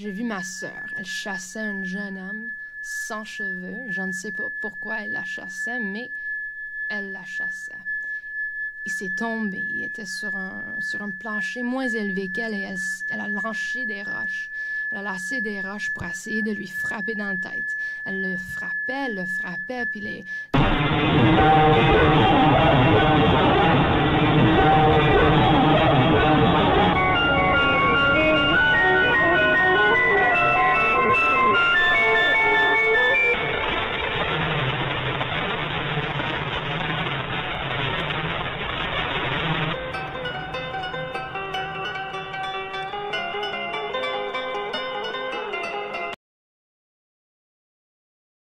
j'ai vu ma sœur. Elle chassait un jeune homme sans cheveux. Je ne sais pas pourquoi elle la chassait, mais elle la chassait. Il s'est tombé. Il était sur un plancher moins élevé qu'elle et elle a lancé des roches. Elle a lancé des roches pour essayer de lui frapper dans la tête. Elle le frappait, puis les...